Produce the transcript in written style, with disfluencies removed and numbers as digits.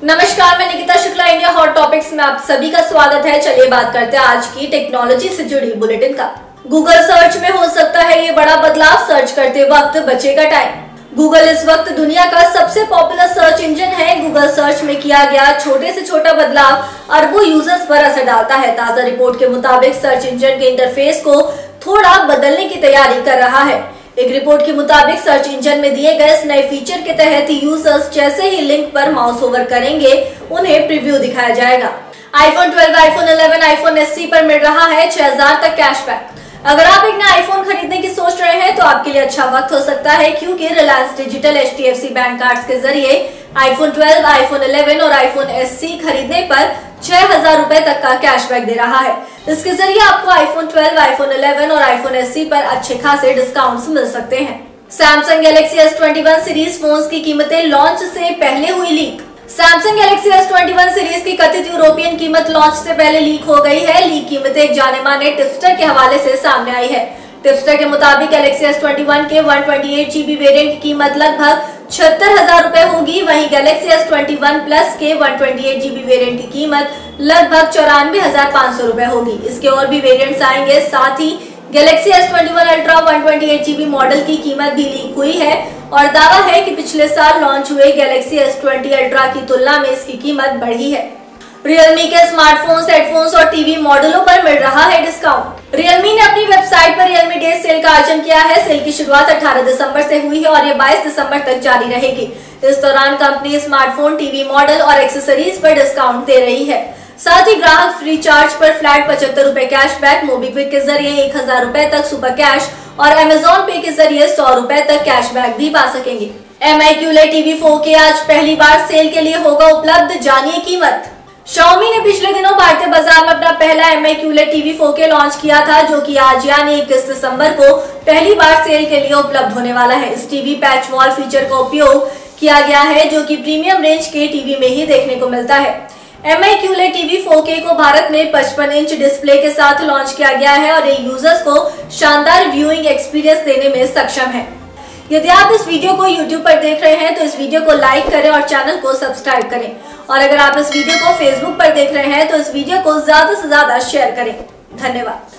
नमस्कार, मैं Nikita Shukla, India hot topics में आप सभी का स्वागत है। चलिए बात करते हैं आज की टेक्नोलॉजी से जुड़ी बुलेटिन का। गूगल सर्च में हो सकता है ये बड़ा बदलाव, सर्च करते वक्त बचेगा टाइम। गूगल इस वक्त दुनिया का सबसे पॉपुलर सर्च इंजन है। गूगल सर्च में किया गया छोटे से छोटा बदलाव अरबों यूजर्स पर असर डालता है। ताजा रिपोर्ट के मुताबिक सर्च इंजन के इंटरफेस को थोड़ा बदलने की तैयारी कर रहा है। एक रिपोर्ट के मुताबिक सर्च इंजन में दिए गए इस नए फीचर के तहत यूजर्स जैसे ही लिंक पर माउस ओवर करेंगे उन्हें प्रीव्यू दिखाया जाएगा। आईफोन 12, आईफोन 11, आईफोन SE पर मिल रहा है 6000 तक कैशबैक। अगर आप एक नया आईफोन खरीदने की सोच रहे हैं तो आपके लिए अच्छा वक्त हो सकता है, क्योंकि Reliance digital HDFC bank cards के जरिए आईफोन 12, आईफोन 11 और आईफोन SE खरीदने पर 6000 रुपए तक का कैशबैक दे रहा है। इसके जरिए आपको आईफोन 12, आईफोन 11 और आईफोन SE पर अच्छे खासे डिस्काउंट्स मिल सकते हैं। Samsung Galaxy S21 series phones की कीमतें लॉन्च से पहले हुई leak. Samsung Galaxy S21 series की कथित यूरोपियन कीमत लॉन्च से पहले लीक हो गई है। लीक कीमतें एक जाने माने टिप्सटर के हवाले से सामने आई है। टिप्सटर के मुताबिक गैलेक्सी S21 के 128GB वेरिएंट की कीमत लगभग 76,000 रुपए होगी। वहीं गैलेक्सी S21 प्लस के 128GB वेरिएंट की कीमत लगभग 94,500 रुपए होगी। इसके और भी वेरिएंट्स आएंगे। साथ ही Galaxy S21 ultra 128GB model की कीमत भी लीक हुई है और दावा है कि पिछले साल लॉन्च हुए गैलेक्सी S20 अल्ट्रा की तुलना में इसकी कीमत बढ़ी है। रियलमी के स्मार्टफोन्स, हेडफोन्स और टीवी मॉडलों पर मिल रहा है डिस्काउंट। रियलमी ने अपनी वेबसाइट पर रियलमी डे सेल का आयोजन किया है। सेल की शुरुआत 18 दिसंबर से हुई है और ये 22 दिसंबर तक जारी रहेगी। इस दौरान कंपनी स्मार्टफोन, टीवी मॉडल और एक्सेसरीज पर डिस्काउंट दे रही है। साथ ही ग्राहक फ्री चार्ज पर फ्लैट 75 रुपए कैशबैक, मोबीक्विक के जरिए 1000 रुपए तक सुपर कैश और अमेजॉन पे के जरिए 100 रुपए तक कैशबैक भी पा सकेंगे। MI QLED TV 4K आज पहली बार सेल के लिए होगा उपलब्ध, जानिए कीमत। Xiaomi ने पिछले दिनों भारतीय बाजार में अपना पहला MI QLED TV 4K launch किया था, जो कि आज यानी 21 दिसंबर को पहली बार सेल के लिए उपलब्ध होने वाला है। इस टीवी पैच वॉल फीचर का उपयोग किया गया है, जो कि प्रीमियम रेंज के टीवी में ही देखने को मिलता है। MI QLED TV 4K को भारत में 55 इंच डिस्प्ले के साथ लॉन्च किया गया है और ये यूजर्स को शानदार व्यूइंग एक्सपीरियंस देने में सक्षम है। यदि आप इस वीडियो को YouTube पर देख रहे हैं तो इस वीडियो को लाइक करें और चैनल को सब्सक्राइब करें, और अगर आप इस वीडियो को Facebook पर देख रहे हैं तो इस वीडियो को ज्यादा से ज्यादा शेयर करें। धन्यवाद।